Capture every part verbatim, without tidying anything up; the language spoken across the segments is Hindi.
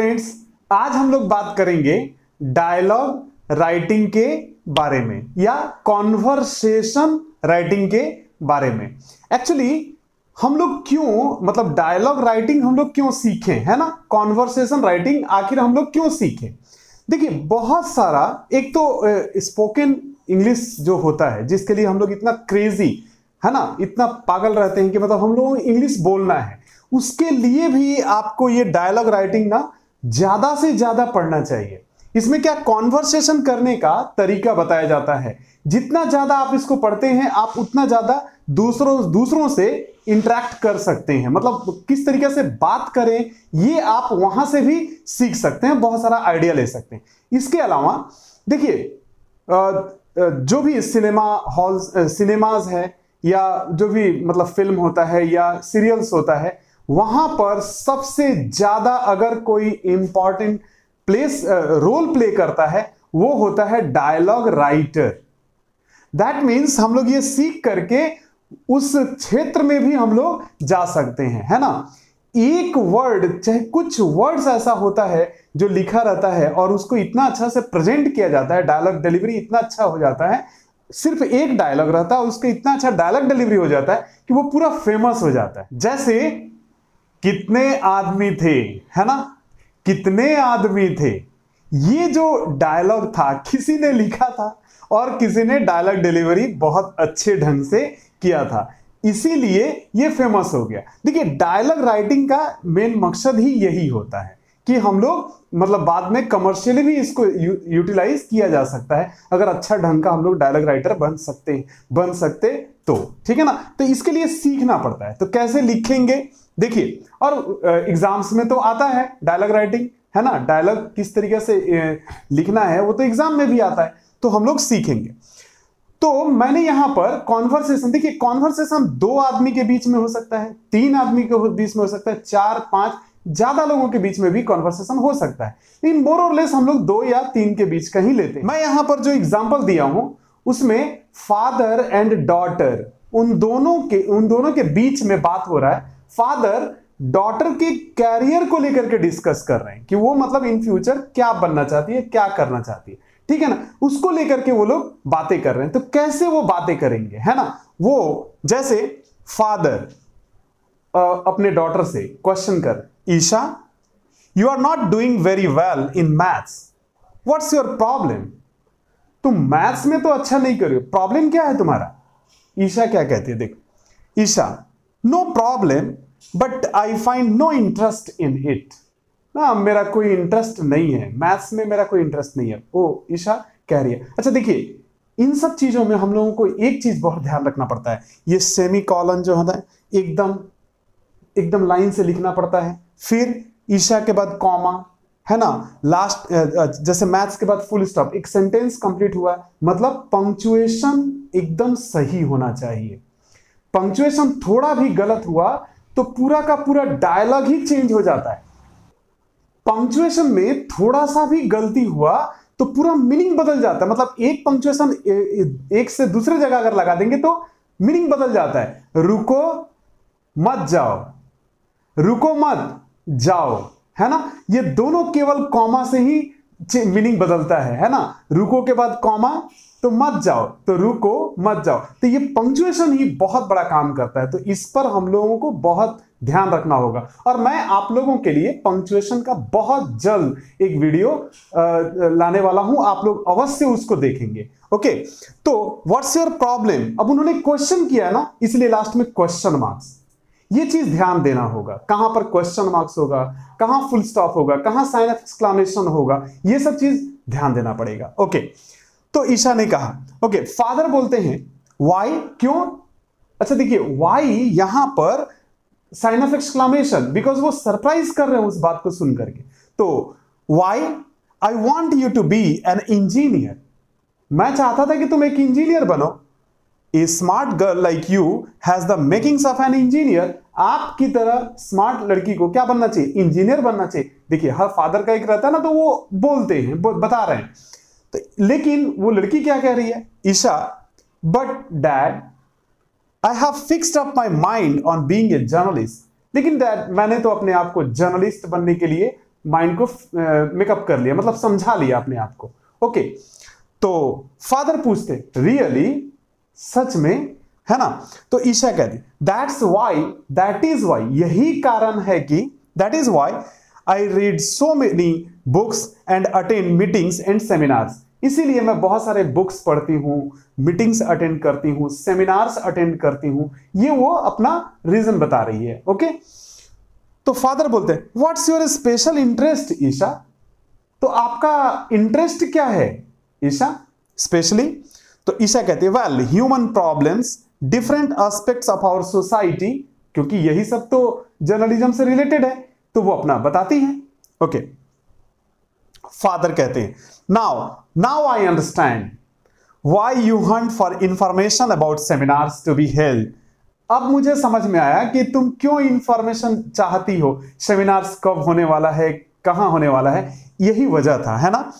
फ्रेंड्स, आज हम लोग बात करेंगे डायलॉग राइटिंग के बारे में या कॉन्वर्सेशन राइटिंग के बारे में। एक्चुअली हम लोग क्यों मतलब डायलॉग राइटिंग हम लोग क्यों सीखें, है ना, कॉन्वर्सेशन राइटिंग आखिर हम लोग क्यों सीखें। देखिए, बहुत सारा एक तो स्पोकन इंग्लिश जो होता है जिसके लिए हम लोग इतना क्रेजी, है ना, इतना पागल रहते हैं कि मतलब हम लोगों को इंग्लिश बोलना है, उसके लिए भी आपको ये डायलॉग राइटिंग ना ज्यादा से ज्यादा पढ़ना चाहिए। इसमें क्या कॉन्वर्सेशन करने का तरीका बताया जाता है। जितना ज्यादा आप इसको पढ़ते हैं आप उतना ज्यादा दूसरों दूसरों से इंटरेक्ट कर सकते हैं, मतलब किस तरीके से बात करें ये आप वहां से भी सीख सकते हैं, बहुत सारा आइडिया ले सकते हैं। इसके अलावा देखिए, जो भी सिनेमा हॉल सिनेमाज है या जो भी मतलब फिल्म होता है या सीरियल्स होता है, वहां पर सबसे ज्यादा अगर कोई इंपॉर्टेंट प्लेस रोल प्ले करता है वो होता है डायलॉग राइटर। दैट मीन्स हम लोग ये सीख करके उस क्षेत्र में भी हम लोग जा सकते हैं, है ना। एक वर्ड चाहे कुछ वर्ड्स ऐसा होता है जो लिखा रहता है और उसको इतना अच्छा से प्रेजेंट किया जाता है, डायलॉग डिलीवरी इतना अच्छा हो जाता है, सिर्फ एक डायलॉग रहता है उसका इतना अच्छा डायलॉग डिलीवरी हो जाता है कि वो पूरा फेमस हो जाता है। जैसे कितने आदमी थे, है ना, कितने आदमी थे, ये जो डायलॉग था किसी ने लिखा था और किसी ने डायलॉग डिलीवरी बहुत अच्छे ढंग से किया था, इसीलिए ये फेमस हो गया। देखिए, डायलॉग राइटिंग का मेन मकसद ही यही होता है कि हम लोग मतलब बाद में कमर्शियली भी इसको यू, यूटिलाइज किया जा सकता है अगर अच्छा ढंग का हम लोग डायलॉग राइटर बन सकते बन सकते तो, ठीक है ना। तो इसके लिए सीखना पड़ता है। तो कैसे लिखेंगे देखिए, और एग्जाम्स में तो आता है डायलॉग राइटिंग, है ना, डायलॉग किस तरीके से लिखना है वो तो एग्जाम में भी आता है, तो हम लोग सीखेंगे। तो मैंने यहां पर कॉन्वर्सेशन, देखिए कॉन्वर्सेशन दो आदमी के बीच में हो सकता है, तीन आदमी के बीच में हो सकता है, चार पांच ज्यादा लोगों के बीच में भी कॉन्वर्सेशन हो सकता है, लेकिन मोर और लेस हम लोग दो या तीन के बीच का ही लेते हैं। मैं यहां पर जो एग्जांपल दिया हूं उसमें फादर एंड डॉटर, उन दोनों के उन दोनों के बीच में बात हो रहा है। फादर डॉटर के कैरियर को लेकर के डिस्कस कर रहे हैं कि वो मतलब इन फ्यूचर क्या बनना चाहती है, क्या करना चाहती है, ठीक है ना, उसको लेकर के वो लोग बातें कर रहे हैं। तो कैसे वो बातें करेंगे, है ना, वो जैसे फादर अपने डॉटर से क्वेश्चन कर, Isha you are not doing very well in maths, what's your problem, तुम मैथ्स में तो अच्छा नहीं कर रहे हो, प्रॉब्लम क्या है तुम्हारा। ईशा क्या कहती है, देख, Isha no problem but I find no interest in it, ना मेरा कोई इंटरेस्ट नहीं है, मैथ्स में मेरा कोई इंटरेस्ट नहीं है, ओ ईशा कह रही है। अच्छा देखिए, इन सब चीजों में हम लोगों को एक चीज बहुत ध्यान रखना पड़ता है, ये सेमी कॉलन जो होता है एकदम एकदम लाइन से लिखना पड़ता है, फिर ईशा के बाद कॉमा, है ना, लास्ट जैसे मैथ्स के बाद फुल स्टॉप, एक सेंटेंस कंप्लीट हुआ मतलब पंक्चुएशन एकदम सही होना चाहिए। पंक्चुएशन थोड़ा भी गलत हुआ तो पूरा का पूरा डायलॉग ही चेंज हो जाता है। पंक्चुएशन में थोड़ा सा भी गलती हुआ तो पूरा मीनिंग बदल जाता है, मतलब एक पंक्चुएशन एक से दूसरे जगह अगर लगा देंगे तो मीनिंग बदल जाता है। रुको मत जाओ, रुको मत जाओ, है ना, ये दोनों केवल कॉमा से ही मीनिंग बदलता है, है ना, रुको के बाद कॉमा तो मत जाओ, तो रुको मत जाओ, तो ये पंक्चुएशन ही बहुत बड़ा काम करता है। तो इस पर हम लोगों को बहुत ध्यान रखना होगा और मैं आप लोगों के लिए पंक्चुएशन का बहुत जल्द एक वीडियो लाने वाला हूं, आप लोग अवश्य उसको देखेंगे। ओके, तो व्हाट्स योर प्रॉब्लम, अब उन्होंने क्वेश्चन किया ना, इसलिए लास्ट में क्वेश्चन मार्क्स, ये चीज ध्यान देना होगा, कहां पर क्वेश्चन मार्क्स होगा, कहां फुल स्टॉप होगा, कहां साइन ऑफ एक्सक्लेमेशन होगा, ये सब चीज ध्यान देना पड़ेगा। ओके, तो ईशा ने कहा, ओके, फादर बोलते हैं वाई, क्यों। अच्छा देखिए, वाई यहां पर साइन ऑफ एक्सक्लेमेशन, बिकॉज वो सरप्राइज कर रहे हैं उस बात को सुन करके। तो why I want you to be an engineer, मैं चाहता था कि तुम एक इंजीनियर बनो। A smart girl like you has the makings of an engineer, आपकी तरह स्मार्ट लड़की को क्या बनना चाहिए, इंजीनियर बनना चाहिए। देखिए, हर फादर का एक रहता है ना, तो वो बोलते हैं, बता रहे हैं, तो लेकिन वो लड़की क्या कह रही है, Isha, but dad I have fixed up my mind on being a journalist, लेकिन डैड मैंने तो अपने आप को जर्नलिस्ट बनने के लिए माइंड को मेकअप कर लिया, मतलब समझा लिया अपने आप को। ओके, तो फादर पूछते रियली, सच में, है ना? तो ईशा कहती that's why, that is why, यही कारण है कि, that is why I read so many books and attend meetings and seminars, इसीलिए मैं बहुत सारे बुक्स पढ़ती हूं, मीटिंग्स अटेंड करती हूं, सेमिनार्स अटेंड करती हूं। ये वो अपना रीजन बता रही है। ओके, तो फादर बोलते हैं what's your special interest Isha, तो आपका इंटरेस्ट क्या है ईशा स्पेशली? तो ईशा कहती है well human problems, different aspects of our society, क्योंकि यही सब तो जर्नलिज्म से रिलेटेड है, तो वो अपना बताती हैं। ओके, फादर कहते हैं now now I understand why you hunt for information about seminars to be held, अब मुझे समझ में आया कि तुम क्यों इंफॉर्मेशन चाहती हो, सेमिनार्स कब होने वाला है, कहां होने वाला है, यही वजह था, है ना?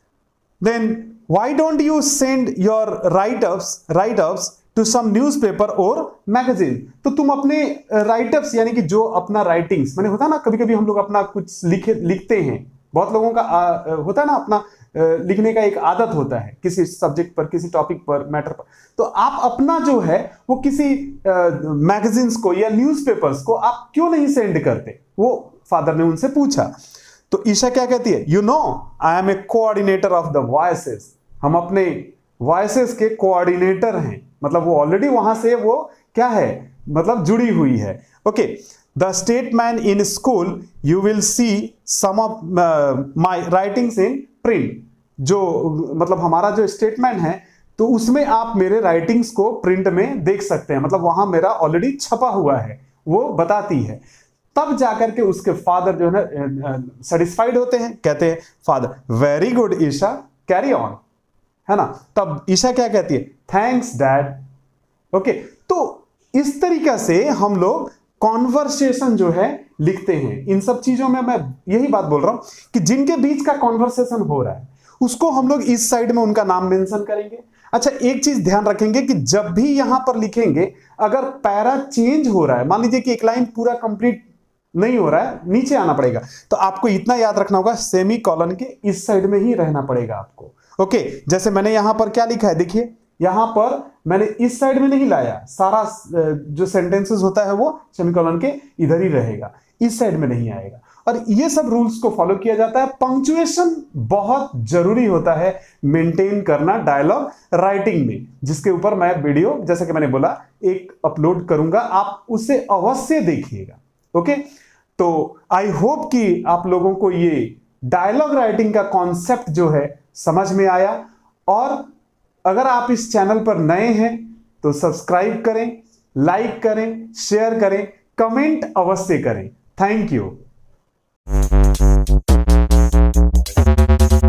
Then why don't you send your writeups writeups to some newspaper और मैगजीन, तो तुम अपने राइटअप्स यानी कि जो अपना राइटिंग्स, मैंने होता ना कभी कभी हम लोग अपना कुछ लिखे लिखते हैं, बहुत लोगों का आ, होता है ना अपना आ, लिखने का एक आदत होता है किसी सब्जेक्ट पर, किसी टॉपिक पर, मैटर पर, तो आप अपना जो है वो किसी मैगजीन्स को या न्यूज़पेपर्स को आप क्यों नहीं सेंड करते, वो फादर ने उनसे पूछा। तो ईशा क्या कहती है, you know I am a coordinator of the voices, हम अपने वॉइसेस के कोऑर्डिनेटर हैं, मतलब वो ऑलरेडी वहां से वो क्या है, मतलब जुड़ी हुई है। Okay, the statement in school you will see some of my writings in print, जो मतलब हमारा जो स्टेटमेंट है तो उसमें आप मेरे राइटिंग्स को प्रिंट में देख सकते हैं, मतलब वहां मेरा ऑलरेडी छपा हुआ है, वो बताती है। तब जाकर के उसके फादर जो है सेटिस्फाइड होते हैं, कहते हैं father very good Isha, carry on, है ना? तब ईशा क्या कहती है, थैंक्स डैड। ओके, तो इस तरीका से हम लोग कॉन्वर्सेशन जो है लिखते हैं। इन सब चीजों में मैं यही बात बोल रहा हूं कि जिनके बीच का कॉन्वर्सेशन हो रहा है उसको हम लोग इस साइड में उनका नाम मेंशन करेंगे। अच्छा, एक चीज ध्यान रखेंगे कि जब भी यहां पर लिखेंगे, अगर पैरा चेंज हो रहा है, मान लीजिए कि एक लाइन पूरा कंप्लीट नहीं हो रहा है, नीचे आना पड़ेगा, तो आपको इतना याद रखना होगा, सेमी कॉलन के इस साइड में ही रहना पड़ेगा आपको। ओके, जैसे मैंने यहां पर क्या लिखा है, देखिए यहां पर मैंने इस साइड में नहीं लाया, सारा जो सेंटेंसेस होता है वो सेमीकोलन के इधर ही रहेगा, इस साइड में नहीं आएगा। और ये सब रूल्स को फॉलो किया जाता है। पंक्चुएशन बहुत जरूरी होता है मेंटेन करना डायलॉग राइटिंग में, जिसके ऊपर मैं वीडियो जैसे कि मैंने बोला एक अपलोड करूंगा, आप उसे अवश्य देखिएगा। ओके, तो आई होप कि आप लोगों को ये डायलॉग राइटिंग का कॉन्सेप्ट जो है समझ में आया, और अगर आप इस चैनल पर नए हैं तो सब्सक्राइब करें, लाइक करें, शेयर करें, कमेंट अवश्य करें। Thank you.